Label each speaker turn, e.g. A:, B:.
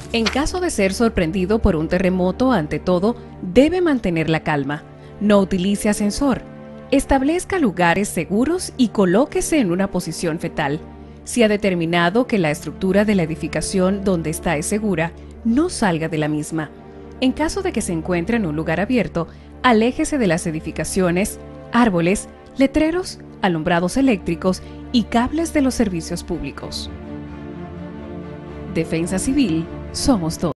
A: En caso de ser sorprendido por un terremoto, ante todo, debe mantener la calma. No utilice ascensor. Establezca lugares seguros y colóquese en una posición fetal. Si ha determinado que la estructura de la edificación donde está es segura, no salga de la misma. En caso de que se encuentre en un lugar abierto, aléjese de las edificaciones, árboles, letreros, alumbrados eléctricos y cables de los servicios públicos. Defensa Civil, somos todos.